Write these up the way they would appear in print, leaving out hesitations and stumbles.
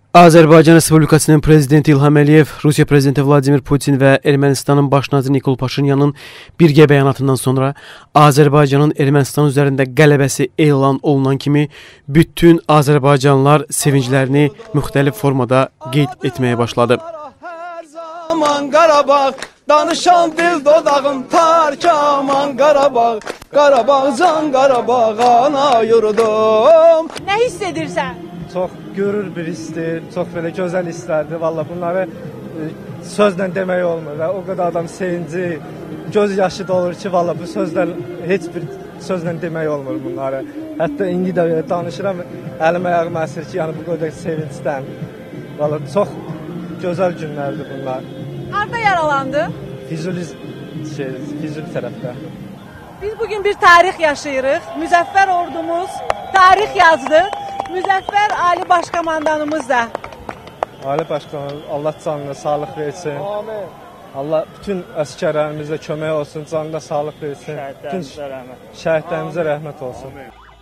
Azərbaycan Respublikasının Prezidenti İlham Əliyev, Rusiya Prezidenti Vladimir Putin və Ermənistanın Baş naziri Nikol Paşinyanın birgə bəyanatından sonra Azərbaycanın Ermənistan üzərində qələbəsi elan olunan kimi bütün Azərbaycanlılar sevinclərini müxtəlif formada qeyd etməyə başladı. Aman Qarabağ, danışan dil dodağım park, aman Qarabağ, Qarabağ can Qarabağ ana yurdum. Nə hiss edirsən? Çox görür bir hissdir, çox belə gözəl hisslərdir. Valla bunları sözlə demək olmur və o qədər adam sevinci, göz yaşı da olur ki, valla bu sözlər heç bir sözlə demək olmur bunları. Hətta indi də danışıram, əlim ayağım əsir ki, yəni bu qədər sevincdən. Valla çox gözəl günlərdir bunlar. Harada yaralandı? Füzuli tərəfdə. Biz bugün bir tarix yaşayırıq. Müzəffər ordumuz tarix yazdı. Müzəffər Ali Başkomandanımız da. Ali Başkomandan Allah canına sağlıq versin. Amin. Allah bütün əsgərlərimizə kömək olsun, canına sağlıq versin. Şəhidlərimizə rəhmət olsun.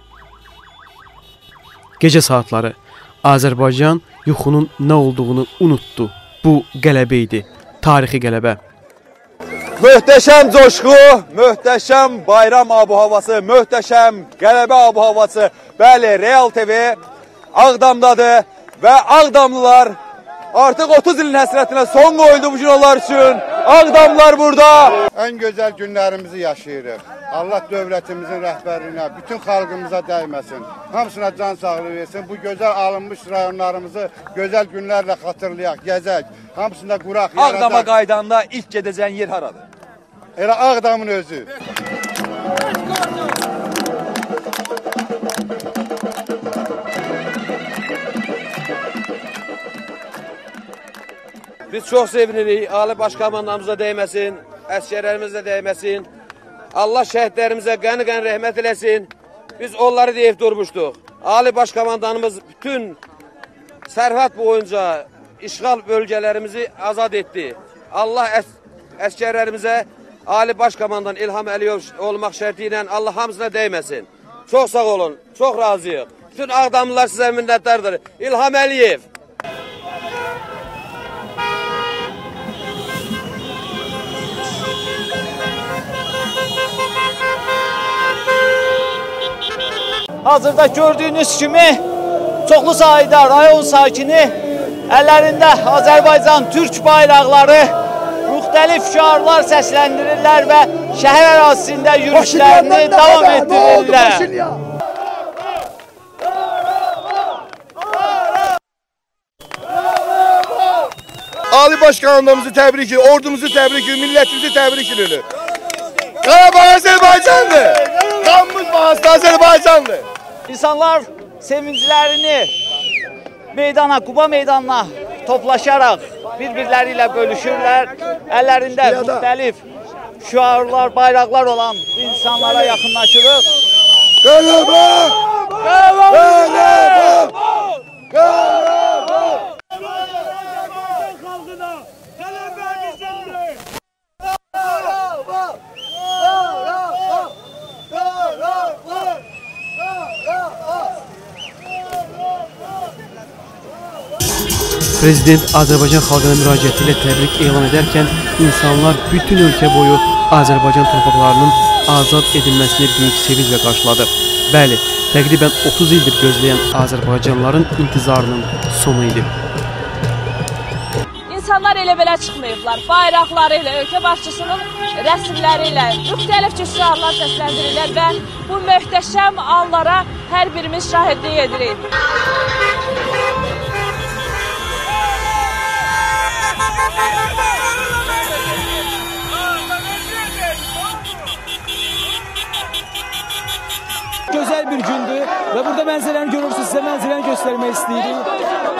Gecə saatları Azərbaycan yuxunun nə olduğunu unutdu. Bu qələbə idi, tarixi qələbə. Möhtəşəm coşqu, möhtəşəm bayram abu-havası, möhtəşəm qələbə abu-havası. Bəli, Real TV Ağdamdadır və Ağdamlılar artıq 30 ilin həsrətinə son qoydu bu gün onlar üçün. Ağdamlılar burada. Ən gözəl günlərimizi yaşayırıq. Allah dövlətimizin rəhbərliyinə, bütün xalqımıza dəyməsin. Hamısına can sağlığı versin. Bu gözəl alınmış rayonlarımızı gözəl günlərlə xatırlayaq, gəzək. Hamısında quraq yaradaq. Ağdama qaydanda ilk gedəcəyin yer haradır? Elə Ağdamın özü. Biz çox sevinirik, Ali Başkomandanımıza dəyməsin, əsgərlərimizə dəyməsin. Allah şəhidlərimizə qəni-qəni rəhmət eləsin. Biz onları deyib durmuşduq. Ali Başkomandanımız bütün sərhəd boyunca işğal bölgələrimizi azad etdi. Allah əsgərlərimizə Ali Başkomandan İlham Əliyev olmaq şərti ilə Allah hamısına dəyməsin. Çox sağ olun, çox razıyıq. Bütün Ağdamlılar sizə minnətdardır. İlham Əliyev. Hazırda gördüyünüz kimi çoxlu sayıda rayon sakini əllərində Azərbaycan Türk bayraqları, müxtəlif şüarlar səsləndirirlər və şəhər ərazisində yürüyüşlərini davam etdirirlər. Ali Başkomandanımızı təbrik edilir, ordumuzu təbrik edilir, millətimizi təbrik edilir. Qarabağ Azərbaycandır. Qanımız bahasında Azərbaycandır. İnsanlar sevinclərini Quba meydanına toplaşaraq bir-birləri ilə bölüşürlər. Əllərində müxtəlif şüarlar, bayraqlar olan insanlara yaxınlaşırıq. Qələbə! Qələbə! Qələbə! Xalqına qələbə bizimdir! Prezident Azərbaycan xalqına müraciəti ilə təbrik elan edərkən insanlar bütün ölkə boyu Azərbaycan torpaqlarının azad edilməsini böyük sevinclə qarşıladı. Bəli, təqribən 30 ildir gözləyən Azərbaycanlıların intizarının sonu idi. İnsanlar elə belə çıxmayıblar. Bayraqları ilə, ölkə başçısının rəsmləri ilə müxtəlif şüarlar səsləndirirlər və bu möhtəşəm anlara hər birimiz şahidlik edirik. Gözəl bir gündür və burada mənzərəni görürsünüz, sizə mənzərəni göstərmək istəyirik.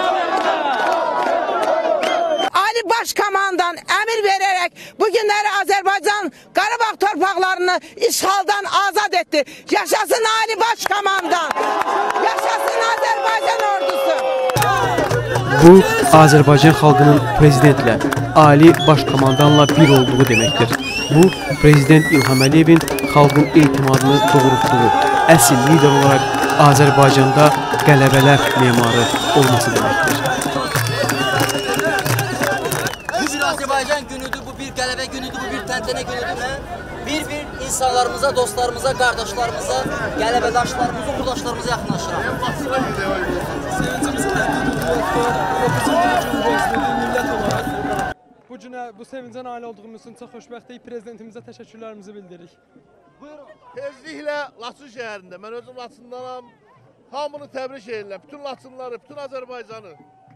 Ali Başkomandan əmir verərək bu günləri Azərbaycan Qarabağ torpaqlarını işğaldan azad etdi. Yaşasın Ali Başkomandan, yaşasın Azərbaycan ordusu. Bu, Azərbaycan xalqının prezidentlə, Ali Başkomandanla bir olduğu deməkdir. Bu, Prezident İlham Əliyevin xalqın etimadını doğrultduğu, əsl lider olaraq Azərbaycanda qələbələr memarı olması deməkdir. Bu bir Azərbaycan günüdür, bu bir qələbə günüdür, bu bir təntənə günüdür. Bir-bir insanlarımıza, dostlarımıza, qardaşlarımıza, qələbədaşlarımıza, uğurdaşlarımıza yaxınlaşırıq. Sevincimiz millət olaraq. Bu günə, bu sevincə nail olduğumuz üçün çox xoşbəxtlik. Prezidentimizə təşəkkürlərimizi bildiririk. Buyurun. Tezliklə Laçın şəhərində, mən özüm Laçındanam. Hamını təbrik edirəm, bütün Laçınları, bütün Azərbaycanı.